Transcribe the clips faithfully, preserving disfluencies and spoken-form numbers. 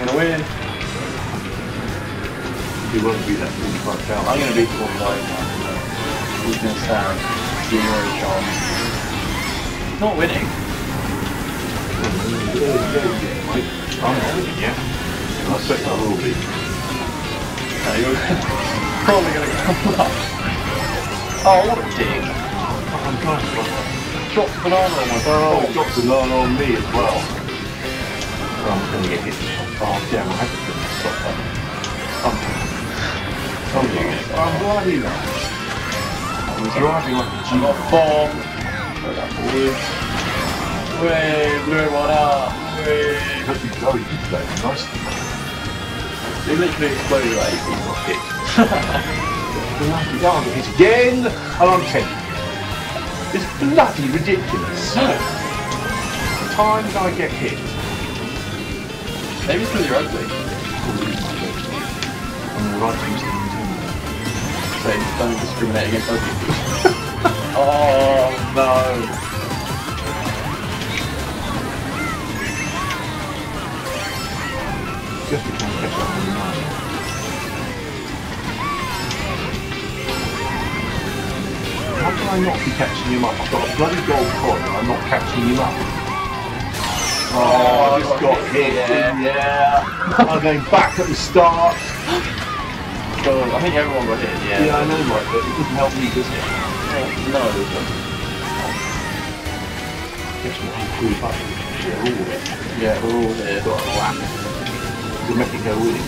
gonna win. You won't be that forty-five down. I'm gonna beat forty-five now. He's gonna stand zero chance. Not winning. I'm not winning yet. I expect I will be. No, you're probably gonna come up. Oh, what a dick. I'm trying to Dropped a banana on my Oh, phone. dropped a banana on me as well. Oh, I'm going to get hit. Oh, damn, I have to put this stop up. I'm, I'm, I'm bloody now. I was driving like a I got a bomb. Go back forwards. Way, blew one up. Way. Hope you go, you play nice. They literally exploded like eight people got hit. Bloody hell, I'm hit again, and I'm ten. It's bloody ridiculous. The times I get hit. Maybe it's because you're ugly. I'm the right things to do. So don't discriminate against ugly people. Oh no. Just to try and catch up on the line. How can I not be catching him up? I've got a bloody gold coin and I'm not catching him up. Oh, I just got hit. Yeah. yeah. I'm going back at the start. God, I think everyone got hit, yeah. Yeah, I know, right, but it doesn't help me, does it? No, it doesn't. Guess what? I'm cool back. Yeah, we're all there. Yeah, we're all here. Got a whack. To make it go winning.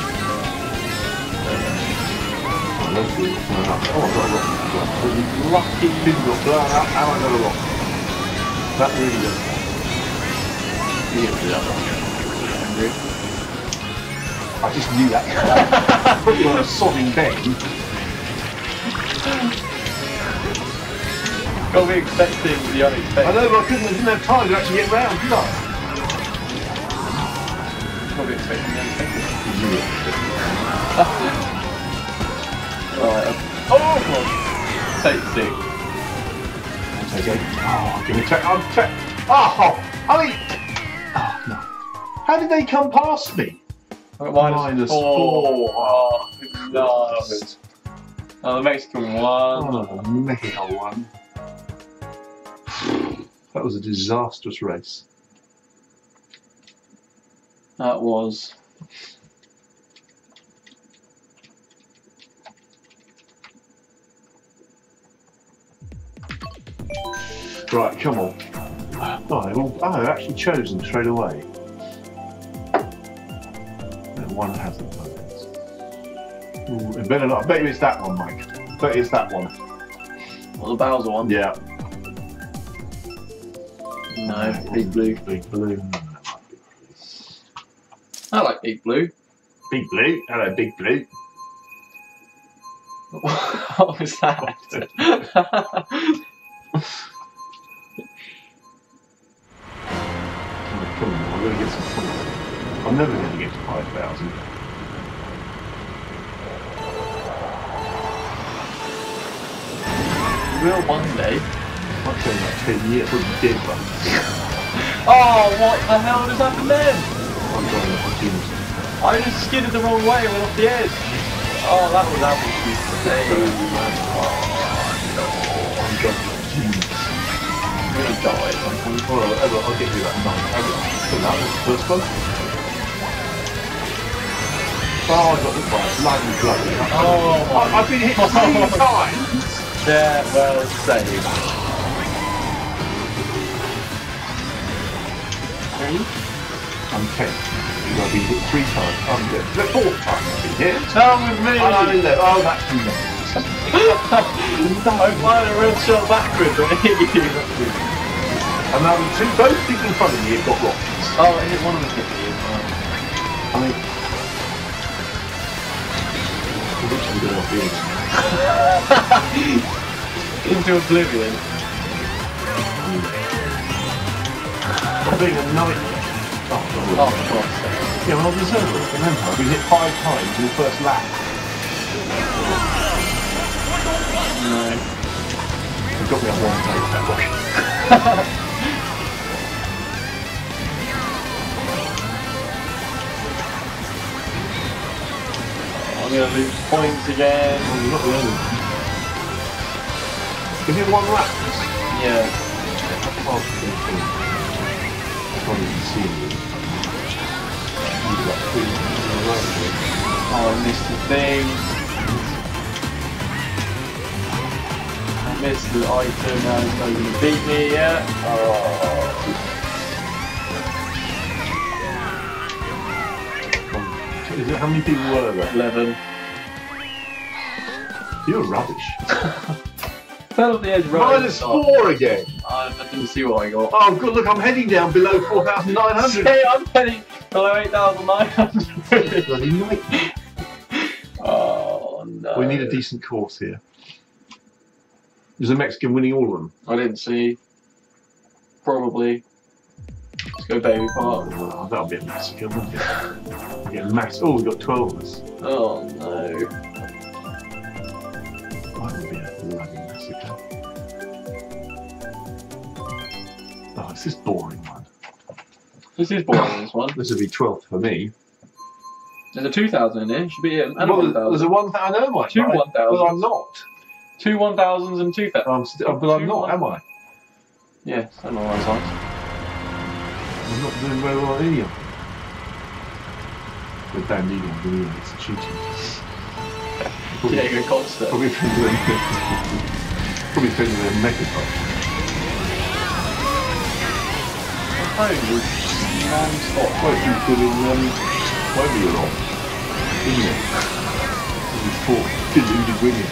Oh, no food got blown up. Oh, I got a rocket as well. Lucky food got blown up, and I got a rocket. That really does help. You get to that one. Angry. I just knew that. Put you on a sodding bed. Got to be expecting the unexpected. I know, but I couldn't, I didn't have time to actually get round, did I? Got to be expecting the unexpected. Yeah. Right. Oh, come on. Take six. Take eight. Oh, I'm gonna check. I'm check. Oh, I mean, oh no. How did they come past me? Minus, Minus four. four. Oh, no. Oh, the Mexican one. Oh, the Mexico one. That was a disastrous race. That was. Right, come on. Oh, they've all, oh, they've actually chosen straight away. No, one hasn't. Ooh, it better not. I bet you it's that one, Mike. I bet it's that one. What, the Bowser one? Yeah. No, Big Blue. Big Blue. I like Big Blue. Big Blue. Hello, Big Blue. What was that? Oh, come on, I'm going to get some points. I'm never going to get to five thousand. Will one day. Might take like ten years. What you did, but Oh, what the hell just happened then? I'm going to opportunity. I just skidded the wrong way and went off the edge. Oh, that was Apple's mistake. I'm going to opportunity. I'm gonna die. Well, I'll, I'll get you that nine. I'll get so that was the first one. Oh, I got the prize. Bloody, bloody. Oh, I, I've been hit three times. yeah, well saved. Three? I'm ten. I've been hit three times. I'm dead. The fourth time I've been hit. That was me! And I'm in there. Oh, that's nice. I fired a red shot backwards and it hit you. And now the two, both people in front of me have got rockets. Oh, it hit one of them hit you. I mean, I'm literally going off the edge. Into oblivion. I'm being a nightmare. Oh, Oh, for God's sake. yeah, well, I deserve it. Remember, I've been hit five times in the first lap. No. It got me up one place, that rocket. gonna lose points again. Oh, you're not the only one. Is it one lap? Yeah. I can't see. I can't even see you. You've got two in a row. Oh, I missed the thing. I missed the item, now it's not going to beat me yet. Oh. Is it, how many people were there? eleven. You're rubbish. Fell off the edge right. Minus four again. I, I didn't see what I got. Oh, good, look, I'm heading down below four thousand nine hundred. Hey, I'm heading below eight thousand nine hundred. Bloody nightmare. Oh, no. We need a decent course here. Is the Mexican winning all of them? I didn't see. Probably. Let's go Baby Park. Oh, that'll be a massacre, wouldn't it? Yeah, mass. Oh, we've got twelve of us. Oh, no. That would be a bloody massacre. Oh, it's this boring one. This is boring, this one. This would be twelfth for me. There's a two thousand in here. Should be it. And Well, a one thousand. there's a one thousand. I know, Mike. Two right? one thousands. But I'm not. Two one thousands and two thousands. I'm st but I'm not, am I? Yeah, something along those lines. I'm not doing very well on any of them. With Dan Needham doing it, it's cheating. Probably, Yeah, good concert. probably filling with probably filling with a megaphone. Oh, non-stop. Quite you filling um whatever you're on. Isn't it? This is four. Didn't who did win it.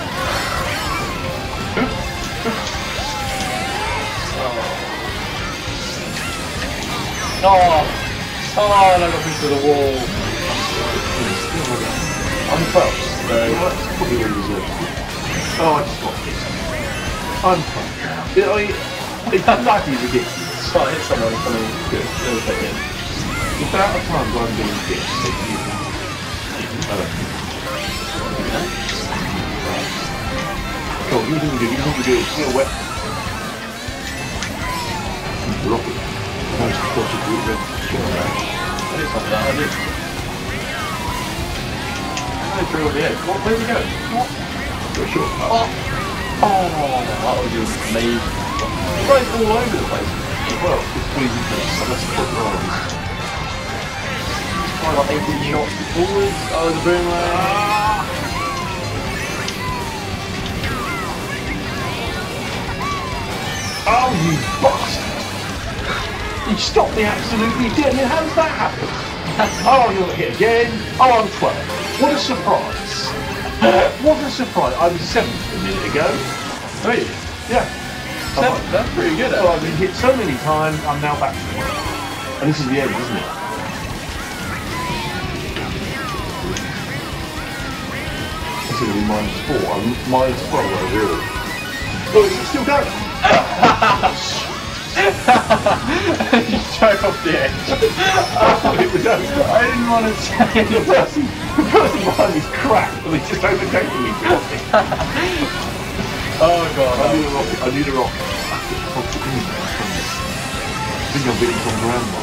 Oh, oh, and I got pushed to the wall. I'm twelve, so... Well, that's probably all deserved. Oh, I just got this. I'm fucked now. It, I, it's bloody ridiculous. So I hit someone coming Good. irritating. The amount of times I'm being hit, so you uh, Go on, you can do it, you can do it. It's still wet. Rocket. Nice to watch it do it, but sure, right? I did something like that, I did. I drew on the edge. What, where'd he go? What? For sure. Oh, oh, that was just amazing. It's right all over the place. Well, it's squeezing to the that's the problem. I got eighteen shots forwards. Oh, the boomerang. Ah. Oh, you bastard! You stopped me absolutely dead. How does that happen? Oh, you're not hit again. Oh, I'm twelve. What a surprise. What a surprise. I was seventh a minute ago. Really? Yeah. Seven, that's pretty good. Oh, I've been hit so many times, I'm now back to one. And this is the end, isn't it? This is going to be minus four. I'm minus four, oh, really? Oh, is it still going? You drove off the edge. Oh, it was over. I didn't want to say The person, the person behind me's crap, and he's just overtaking me. Oh god. I need a rocket, I need a rocket. I think I'm beating some grandma.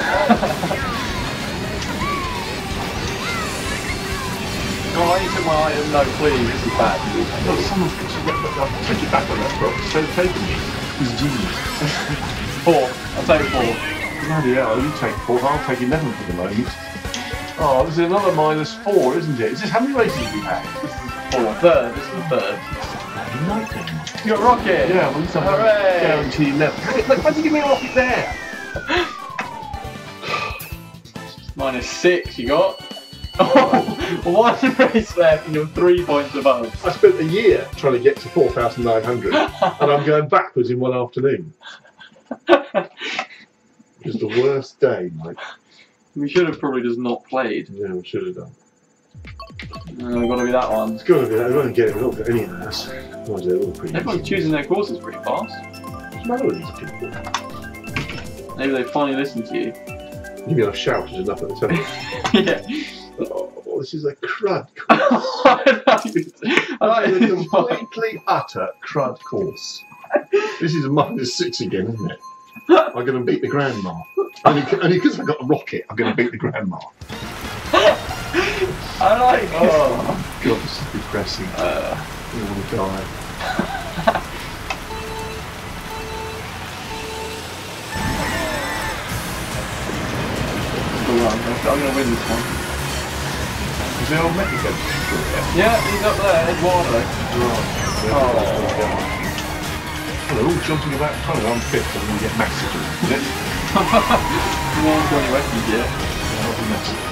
God, I took my item. No, please, this is bad. No, someone's I'll take it back on that, bro. It's overtaking me. He's a genius. Four. I'll take four. Bloody hell, you take four, I'll take eleven for the moment. Oh, this is another minus four, isn't it? Is this how many races have we had? This is four. Third. This is the third. Bloody nightmare. You got rocket. Yeah, well, some Hooray. guarantee eleven. Look, why did you give me a rocket there? Minus six. You got. Oh, one race left, and you're three points above. I spent a year trying to get to four thousand nine hundred, and I'm going backwards in one afternoon. It was the worst day, mate. We should have probably just not played. Yeah, we should have done. Uh, got to be that one. It's got to be that. I don't get it. We don't get any of this. Otherwise, they're all pretty Everyone's easy. choosing their courses pretty fast. What's the matter with these people? Maybe they finally listened to you. Maybe I've shouted enough at the time. Yeah. Oh, this is a crud course. I That is a completely utter crud course. This is a minus six again, isn't it? I'm going to beat the grandma. Only because I got a rocket, I'm going to beat the grandma. I like it. Oh. God, this is depressing. Uh, You want to die. I'm gonna win this one. Is there old Mexico? Yeah, he's up there, Eduardo. Right. Oh. Well, they're all jumping about trying to I'm fifth and we get massacred, isn't it? You won't go any weapons yet. I'll be massacred.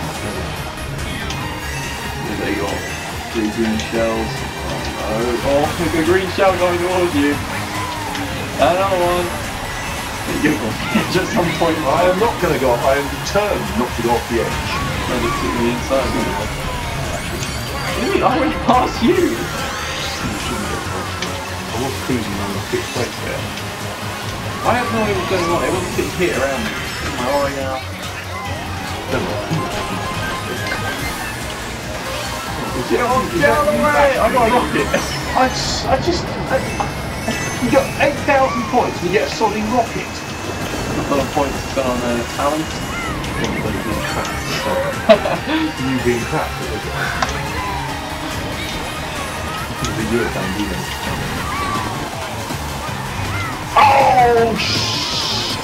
Here they go. Three green shells. Oh no. Oh, look, a green shell going towards you. Another one. There you go. Just some point. I am not going to go off. I am determined not to go off the edge. No, just sit me inside. Really? I went past you. You shouldn't get past me. I was cruising on the fifth place there. I have no idea what's going on. Everyone's getting hit around me. My eye out. Don't know. Get on, get out of the way! I got a rocket. I, s- I just... I, I, you got eight thousand points and you get a solid rocket. I've got a point to spend on uh, talent. You've been trapped. You've been trapped. The year done, you know. Oh, shh!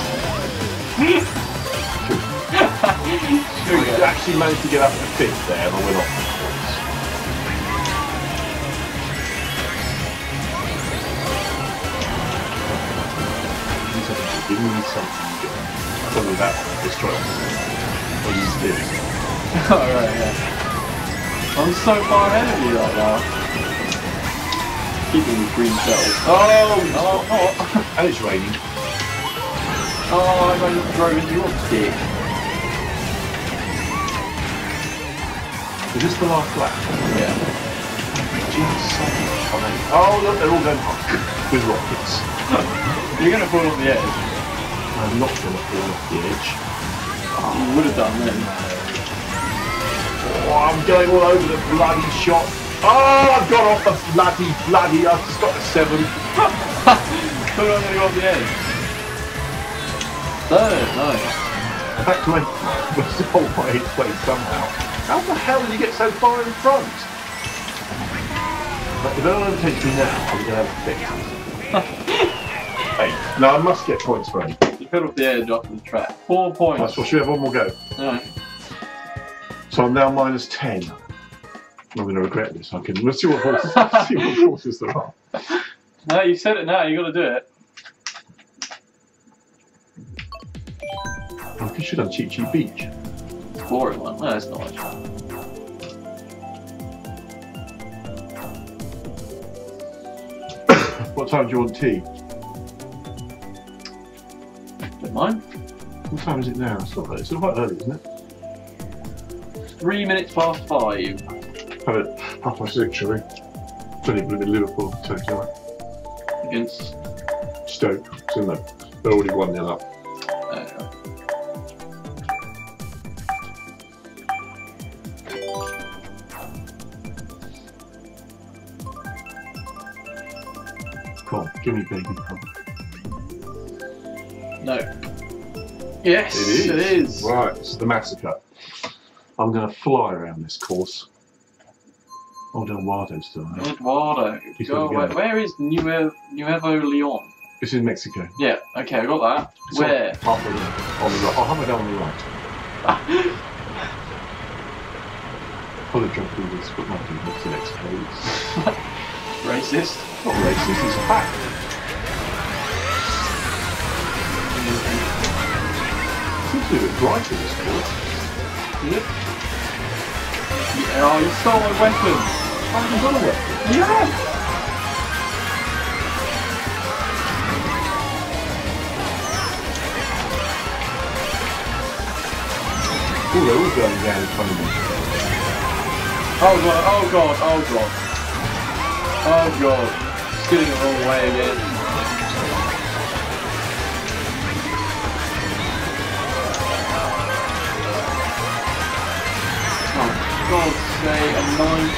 I actually managed to get up to fifth there and I went off. Give me something good. Tell me that one, destroy it. Or use this. Alright, yeah. I'm so far ahead of you right now. Keeping the green shells. Oh, oh, oh. And it's raining. Oh, I just drove into your stick. Is this the last lap? Yeah. Just so much fun. Oh, look, they're all going home with rockets. You're gonna fall off the edge. I'm not going to fall off the edge. Oh, you would have done then. Oh, I'm going all over the bloody shot. Oh, I've got off the bloody, bloody, I've just got a seven. Thought I was gonna go off the edge. Third, nice. Back to eighth. We're still on eighth place somehow. How the hell did you get so far in front? But if anyone overtakes me now, I'm going to have a fix. Eight. No, I must get points for eight. You fell off the edge after the track. Four points. That's what, should we have one more go? Alright. So I'm now minus ten. I'm going to regret this. I can. Let's see what horses, see what horses there are. No, you said it now, you gotta do it. I should have Cheap Cheap Beach. It's a boring one. No, it's not. What time do you want tea? Don't mind. What time is it now? It's not early. It's quite early, isn't it? Three minutes past five. Have it half past six, shall we? It's only been in Liverpool, so it's alright. Against. Stoke. It's in there. They're already one nil up. Uh, Come on, give me baby. Come on. no. Yes, It is. It is. Right, it's the massacre. I'm going to fly around this course. Oh, Eduardo's still there. Eduardo. He's Go gotta away. go. Where is Nuevo, Nuevo Leon? It's in Mexico. Yeah, okay, I got that. It's Where? On, halfway down. On the right. I'll have it down on the right. Full of drunk people, but my people to Mexico. Racist. It's not racist, it's a fact. It seems to be a bit bright in this course. Yep. Yeah, oh, you stole my weapon. I haven't got a weapon. Yeah. Oh, they're all going down in front of me. Oh god, oh god, oh god. Oh god. It's getting the wrong way again. Oh God's sake, a nine.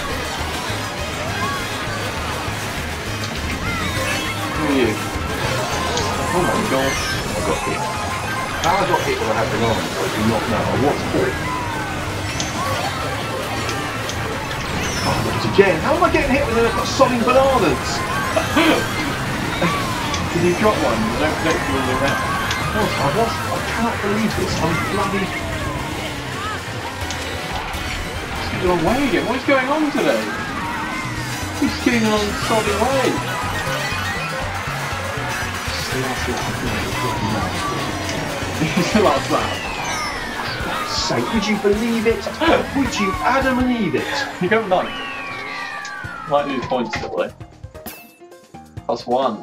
Who are you? Oh my gosh. I got hit. How I got hit when I had the arm, I do not know. I was hit. Again, how am I getting hit when I've got sodding bananas? Did you drop one? You don't protect you when you're around. I've lost. I cannot believe this. I'm bloody. He's the wrong way again. What's going on today? He's skiing along the sodding way. He's the last lap. Say, would you believe it? Would you Adam and Eve it? You got none. Might lose points still though. Plus one.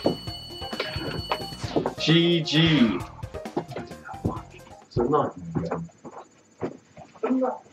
G G. It's a nightmare.